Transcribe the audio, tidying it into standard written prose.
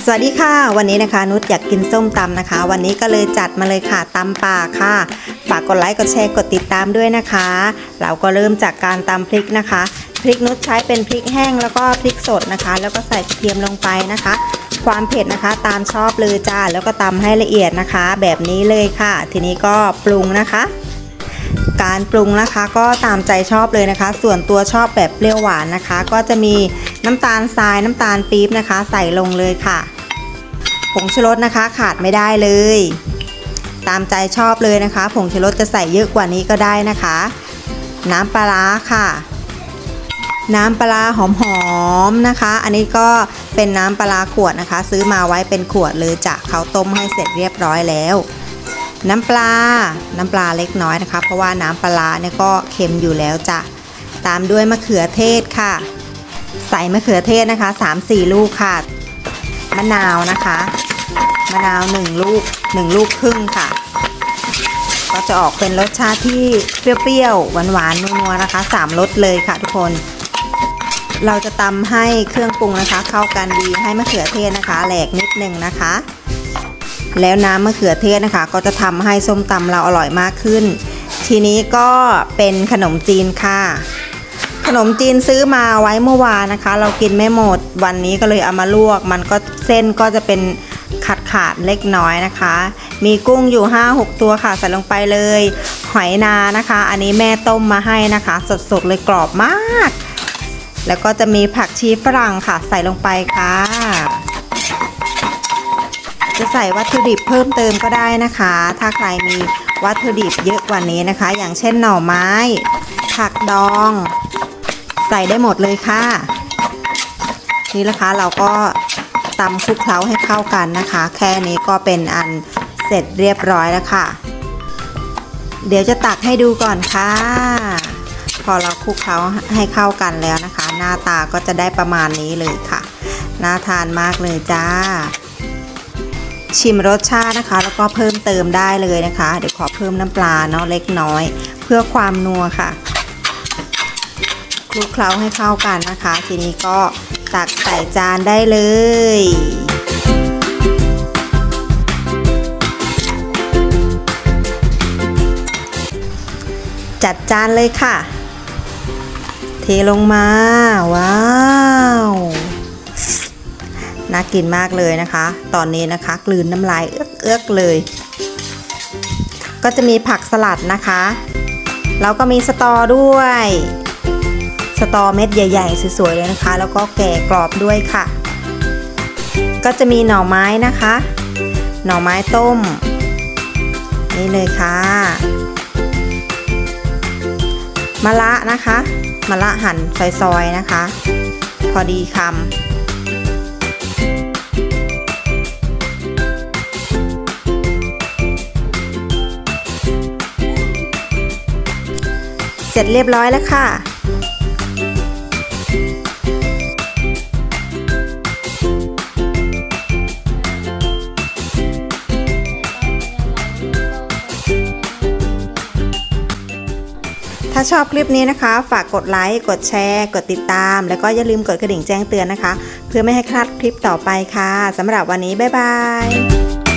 สวัสดีค่ะวันนี้นะคะนุชอยากกินส้มตำนะคะวันนี้ก็เลยจัดมาเลยค่ะตำป่าค่ะฝากกดไลค์กดแชร์กดติดตามด้วยนะคะเราก็เริ่มจากการตำพริกนะคะพริกนุชใช้เป็นพริกแห้งแล้วก็พริกสดนะคะแล้วก็ใส่กระเทียมลงไปนะคะความเผ็ดนะคะตามชอบเลยจ้าแล้วก็ตำให้ละเอียดนะคะแบบนี้เลยค่ะทีนี้ก็ปรุงนะคะการปรุงนะคะก็ตามใจชอบเลยนะคะส่วนตัวชอบแบบเปรี้ยวหวานนะคะก็จะมีน้ำตาลทรายน้ำตาลปี๊บนะคะใส่ลงเลยค่ะผงชูรสนะคะขาดไม่ได้เลยตามใจชอบเลยนะคะผงชูรสจะใส่เยอะกว่านี้ก็ได้นะคะน้ำปลาร้าค่ะน้ำปลาหอมๆนะคะอันนี้ก็เป็นน้ำปลาขวดนะคะซื้อมาไว้เป็นขวดเลยจ้ะเขาต้มให้เสร็จเรียบร้อยแล้วน้ำปลาเล็กน้อยนะคะเพราะว่าน้ำปลาเนี่ยก็เค็มอยู่แล้วจ้ะตามด้วยมะเขือเทศค่ะใส่มะเขือเทศนะคะ 3-4 ลูกค่ะมะนาวนะคะมะนาว1 ลูกครึ่งค่ะก็จะออกเป็นรสชาติที่เปรี้ยวๆหวานๆนัวๆนะคะ3 รสเลยค่ะทุกคนเราจะตำให้เครื่องปรุงนะคะเข้ากันดีให้มะเขือเทศนะคะแหลกนิดนึงนะคะแล้วน้ำมะเขือเทศนะคะก็จะทำให้ส้มตำเราอร่อยมากขึ้นทีนี้ก็เป็นขนมจีนค่ะขนมจีนซื้อมาไว้เมื่อวานนะคะเรากินไม่หมดวันนี้ก็เลยเอามาลวกมันก็เส้นก็จะเป็นขาดเล็กน้อยนะคะมีกุ้งอยู่ 5-6 ตัวค่ะใส่ลงไปเลยหอยนานะคะอันนี้แม่ต้มมาให้นะคะสดๆเลยกรอบมากแล้วก็จะมีผักชีฝรั่งค่ะใส่ลงไปค่ะจะใส่วัตถุดิบเพิ่มเติมก็ได้นะคะถ้าใครมีวัตถุดิบเยอะกว่านี้นะคะอย่างเช่นหน่อไม้ผักดองใส่ได้หมดเลยค่ะนี่นะคะเราก็ตำคลุกเคล้าให้เข้ากันนะคะแค่นี้ก็เป็นอันเสร็จเรียบร้อยแล้วค่ะเดี๋ยวจะตักให้ดูก่อนค่ะพอเราคลุกเคล้าให้เข้ากันแล้วนะคะหน้าตาก็จะได้ประมาณนี้เลยค่ะน่าทานมากเลยจ้าชิมรสชาตินะคะแล้วก็เพิ่มเติมได้เลยนะคะเดี๋ยวขอเพิ่มน้ำปลาเนาะเล็กน้อยเพื่อความนัวค่ะคลุกเคล้าให้เข้ากันนะคะทีนี้ก็ตักใส่จานได้เลยจัดจานเลยค่ะเทลงมาว้าวน่ากินมากเลยนะคะตอนนี้นะคะกลืนน้ำลายเอื้อกเลยก็จะมีผักสลัดนะคะแล้วก็มีสตอด้วยสตอเม็ดใหญ่ๆสวยๆเลยนะคะแล้วก็แก่กรอบด้วยค่ะก็จะมีหน่อไม้นะคะหน่อไม้ต้มนี่เลยค่ะมะระนะคะมะระหั่นซอยๆนะคะพอดีคำเสร็จเรียบร้อยแล้วค่ะถ้าชอบคลิปนี้นะคะฝากกดไลค์กดแชร์กดติดตามแล้วก็อย่าลืมกดกระดิ่งแจ้งเตือนนะคะเพื่อไม่ให้พลาดคลิปต่อไปค่ะสำหรับวันนี้บ๊ายบาย